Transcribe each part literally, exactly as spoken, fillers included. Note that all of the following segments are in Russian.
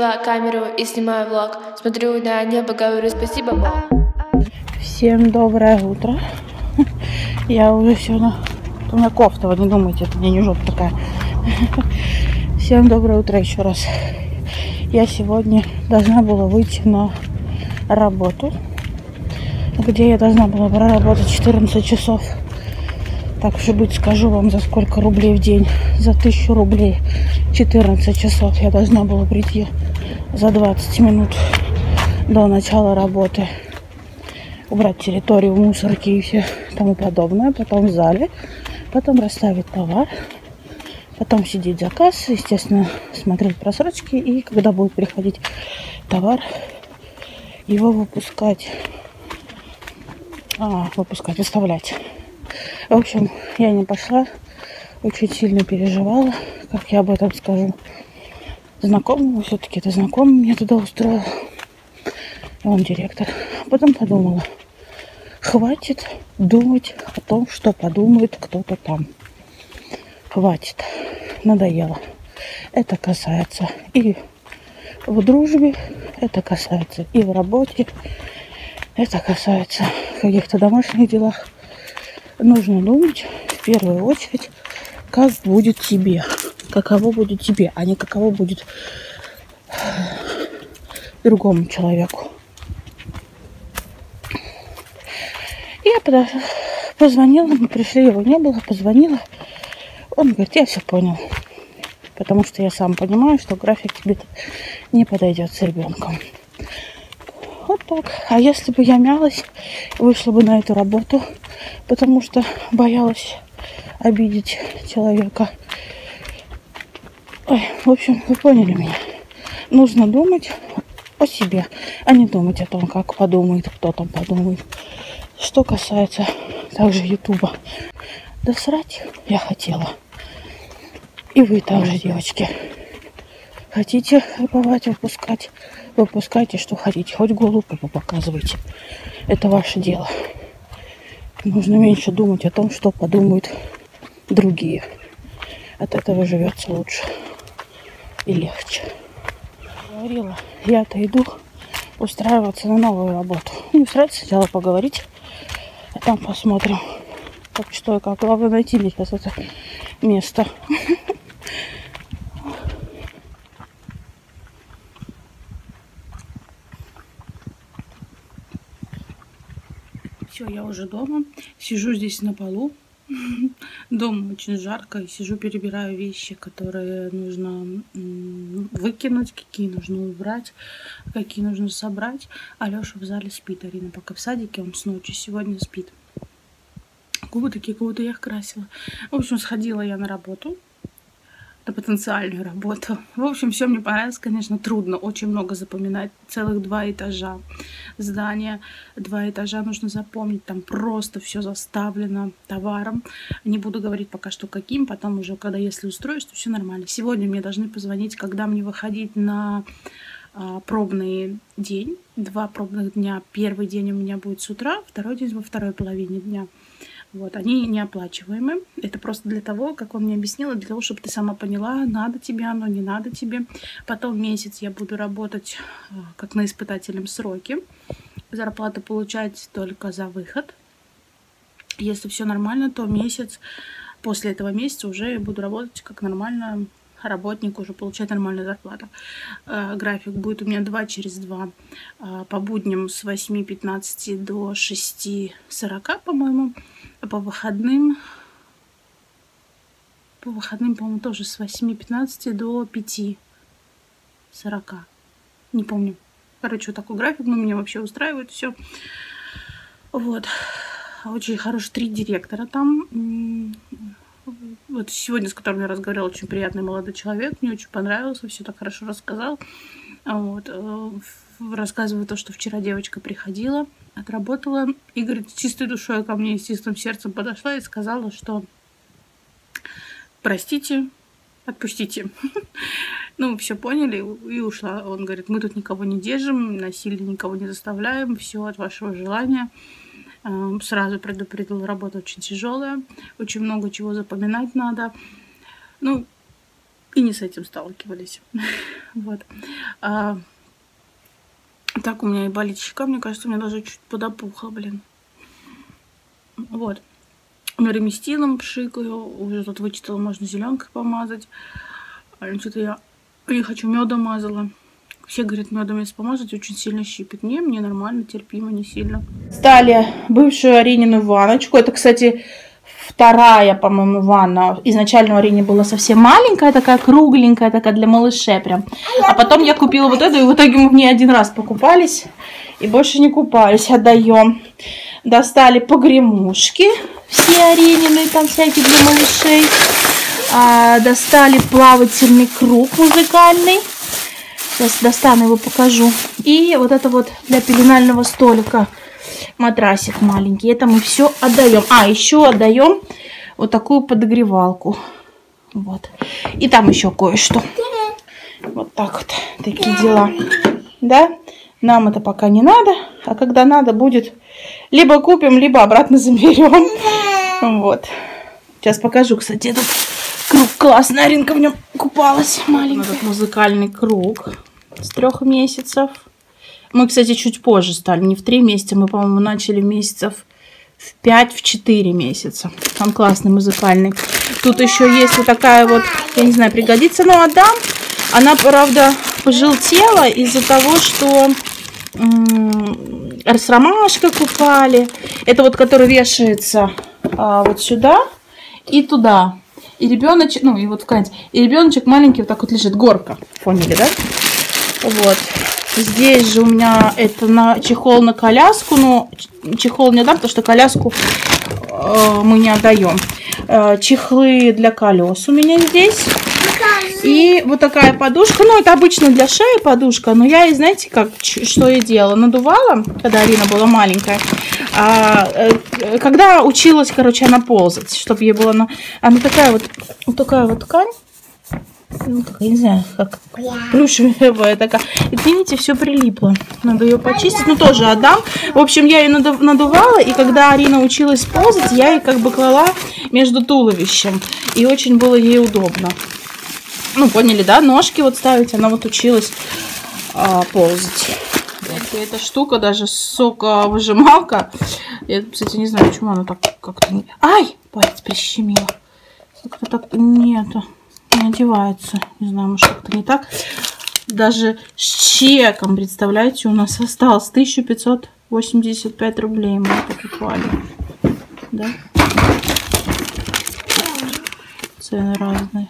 Включила камеру и снимаю влог. Смотрю на небо, говорю спасибо Богу. Всем доброе утро. Я уже сегодня... У меня кофта, вы не думайте, это мне не жопа такая. Всем доброе утро еще раз. Я сегодня должна была выйти на работу, где я должна была проработать четырнадцать часов. Так уж и быть, скажу вам, за сколько рублей в день. За тысячу рублей четырнадцать часов я должна была прийти за двадцать минут до начала работы. Убрать территорию, мусорки и все тому подобное. Потом в зале. Потом расставить товар. Потом сидеть за кассой. Естественно, смотреть просрочки. И когда будет приходить товар, его выпускать. А, выпускать, выставлять. В общем, я не пошла. Очень сильно переживала. Как я об этом скажу знакомому. Все-таки это знакомый меня туда устроил. И он директор. Потом подумала. Хватит думать о том, что подумает кто-то там. Хватит. Надоело. Это касается и в дружбе, это касается и в работе, это касается в каких-то домашних делах. Нужно думать в первую очередь, как будет тебе, каково будет тебе, а не каково будет другому человеку. Я подошла, позвонила, мы пришли, его не было, позвонила. Он говорит, я все понял. Потому что я сам понимаю, что график тебе не подойдет с ребенком. Вот так. А если бы я мялась, вышла бы на эту работу, потому что боялась обидеть человека. Ой, в общем, вы поняли меня. Нужно думать о себе, а не думать о том, как подумает, кто там подумает. Что касается также Ютуба, да срать я хотела. И вы также, девочки. Хотите рыбовать, выпускать, выпускайте, что хотите. Хоть голую попу показывайте. Это ваше дело. Нужно меньше думать о том, что подумают другие. От этого живется лучше и легче. Говорила, я-то иду устраиваться на новую работу. Не устраиваться, сначала поговорить. А там посмотрим, как что и как. Главное найти мне сейчас это место. Все, я уже дома. Сижу здесь на полу. Дома очень жарко. И сижу, перебираю вещи, которые нужно выкинуть, какие нужно убрать, какие нужно собрать. Алёша в зале спит. Арина пока в садике, он с ночи сегодня спит. Губы такие, как будто я их красила. В общем, сходила я на работу. На потенциальную работу. В общем, все мне понравилось, конечно, трудно. Очень много запоминать. Целых два этажа здания. Два этажа нужно запомнить. Там просто все заставлено товаром. Не буду говорить пока что каким. Потом уже, когда если устроюсь, то все нормально. Сегодня мне должны позвонить, когда мне выходить на а, пробный день. Два пробных дня. Первый день у меня будет с утра, второй день во второй половине дня. Вот, они неоплачиваемы. Это просто для того, как он мне объяснил, для того, чтобы ты сама поняла, надо тебе оно, не надо тебе. Потом месяц я буду работать как на испытательном сроке. Зарплату получать только за выход. Если все нормально, то месяц, после этого месяца уже я буду работать как нормально работник, уже получать нормальную зарплату. График будет у меня два через два. По будням с восьми пятнадцати до шести сорока, по-моему. По выходным, по выходным, по-моему, тоже с восьми пятнадцати до пяти сорока. Не помню. Короче, вот такой график, но меня вообще устраивает все. Вот. Очень хороший, три директора там. Вот сегодня, с которым я разговаривала, очень приятный молодой человек. Мне очень понравился, все так хорошо рассказал. Вот. Рассказываю то, что вчера девочка приходила, отработала, и, говорит, с чистой душой ко мне, с чистым сердцем подошла и сказала, что простите, отпустите. Ну, все поняли и ушла. Он говорит, мы тут никого не держим, насилие никого не заставляем, все от вашего желания. Сразу предупредила, работа очень тяжелая, очень много чего запоминать надо. Ну, и не с этим сталкивались. Вот. А, так, у меня и болит щека, мне кажется, у меня даже чуть подопухло, блин. Вот. Реместилом пшикаю, уже тут вычитала, можно зеленкой помазать. А что-то я не хочу, медом мазала. Все говорят, медом если помазать, очень сильно щипит. Не, мне нормально, терпимо, не сильно. Стали бывшую Аринину ванночку. Это, кстати, вторая, по-моему, ванна. Изначально у Арины была совсем маленькая, такая кругленькая, такая для малышей прям. А потом я купила вот эту, и в итоге мы в ней один раз покупались. И больше не купались. Отдаем. Достали погремушки. Все Аринины, там всякие для малышей. А, достали плавательный круг музыкальный. Сейчас достану его, покажу. И вот это вот для пеленального столика матрасик маленький. Это мы все отдаем. А, еще отдаем вот такую подогревалку. Вот. И там еще кое-что. Вот так вот. Такие дела. Да? Нам это пока не надо. А когда надо будет, либо купим, либо обратно заберем. Вот. Сейчас покажу, кстати, этот круг классный. Аринка в нем купалась. Маленький. Этот музыкальный круг с трех месяцев. Мы, кстати, чуть позже стали. Не в три месяца. Мы, по-моему, начали месяцев в пять, в четыре месяца. Он классный, музыкальный. Тут еще есть вот такая вот, я не знаю, пригодится, но отдам. Она, правда, пожелтела из-за того, что с ромашкой купали. Это вот, который вешается а, вот сюда и туда. И ребеночек, ну и вот в конце. И ребеночек маленький вот так вот лежит. Горка. Поняли, да? Вот. Здесь же у меня это на чехол на коляску. Но чехол не отдам, потому что коляску э, мы не отдаем. Э, чехлы для колес у меня здесь. И вот такая подушка. Ну, это обычно для шеи подушка. Но я, знаете, как, что я делала? Надувала, когда Арина была маленькая. А, э, когда училась, короче, она ползать. Чтобы ей было... На... Она такая вот, вот такая вот ткань. Ну, как, я не знаю, как плюшевая такая. И, видите, все прилипло. Надо ее почистить. Ну, тоже отдам. В общем, я ее надувала. И когда Арина училась ползать, я ей как бы клала между туловищем. И очень было ей удобно. Ну, поняли, да? Ножки вот ставить. Она вот училась а, ползать. Вот. Эта штука, даже соковыжималка. Я, кстати, не знаю, почему она так как-то... Не... Ай! Палец прищемила. Как-то так нету. Не одевается. Не знаю, может, как-то не так. Даже с чеком, представляете, у нас осталось тысяча пятьсот восемьдесят пять рублей. Мы это покупали. Да? Цены разные.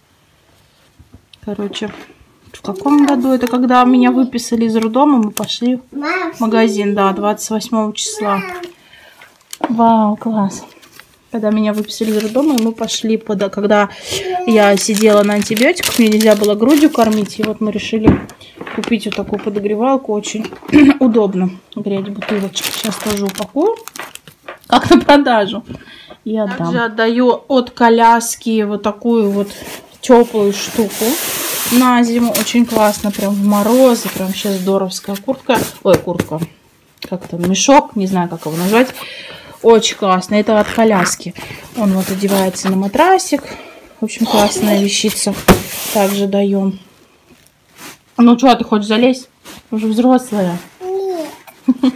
Короче, в каком году? Это когда меня выписали из роддома, мы пошли в магазин, да, двадцать восьмого числа. Вау, класс. Когда меня выписали из роддома, мы пошли, под... когда я сидела на антибиотиках, мне нельзя было грудью кормить, и вот мы решили купить вот такую подогревалку, очень удобно греть бутылочку. Сейчас тоже упакую, как на продажу, и отдам. Также отдаю от коляски вот такую вот теплую штуку на зиму. Очень классно, прям в морозы, прям вообще здоровская куртка. Ой, куртка, как там, мешок, не знаю, как его назвать. Очень классно. Это от коляски. Он вот одевается на матрасик. В общем, классная вещица. Также даем. Ну что, ты хочешь залезть? Уже взрослая. Нет.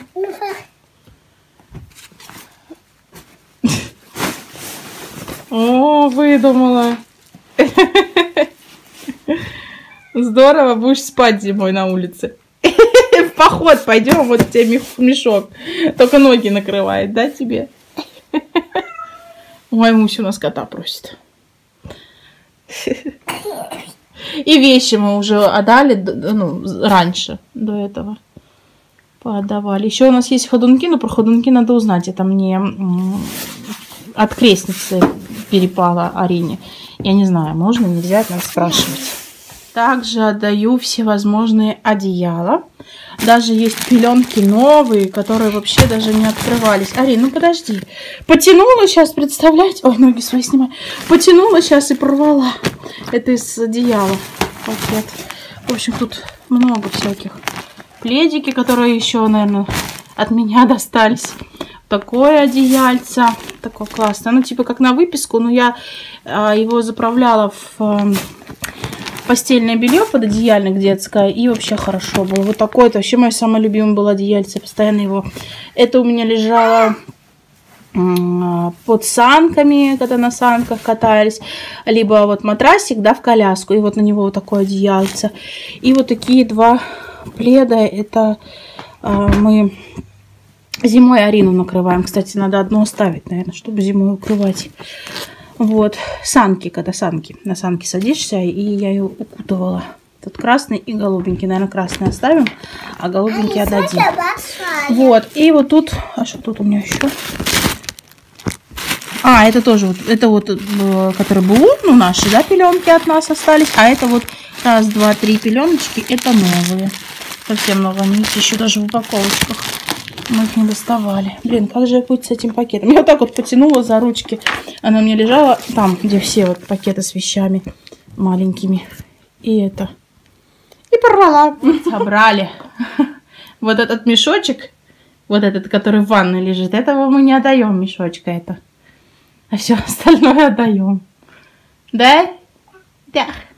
О, выдумала. Здорово, будешь спать зимой на улице. В поход пойдем, вот тебе мешок. Только ноги накрывает, да, тебе? Ой, Муся у нас кота просит. И вещи мы уже отдали, ну, раньше, до этого. Поотдавали. Еще у нас есть ходунки, но про ходунки надо узнать. Это мне от крестницы перепало Арине. Я не знаю, можно, нельзя, надо спрашивать. Также отдаю всевозможные одеяла. Даже есть пеленки новые, которые вообще даже не открывались. Арин, ну подожди. Потянула сейчас, представляете? Ой, ноги свои снимаю. Потянула сейчас и порвала. Это из одеяла пакет. В общем, тут много всяких. Пледики, которые еще, наверное, от меня достались. Такое одеяльце. такое классное. Ну, типа как на выписку, но я а, его заправляла в а, постельное белье под одеяльник детское, и вообще хорошо было. Вот такое, это вообще мое самое любимое было одеяльце, постоянно его. Это у меня лежало под санками, когда на санках катались, либо вот матрасик, да, в коляску, и вот на него вот такое одеяльце. И вот такие два пледа, это а, мы зимой Арину накрываем. Кстати, надо одно оставить, наверное, чтобы зимой укрывать. Вот, санки, когда санки, на санки садишься, и я ее укутывала. Тут красный и голубенький, наверное, красный оставим, а голубенький отдадим. Вот, и вот тут, а что тут у меня еще? А, это тоже вот, это вот, который БУ, ну, наши, да, пеленки от нас остались. А это вот раз, два, три пеленочки, это новые. Совсем новые, они еще даже в упаковочках. Мы их не доставали. Блин, как же быть с этим пакетом? Я вот так вот потянула за ручки. Она мне лежала там, где все вот пакеты с вещами маленькими. И это. И порвала. Собрали. Вот этот мешочек, вот этот, который в ванной лежит, этого мы не отдаем, мешочка это. А все остальное отдаем. Да? Да.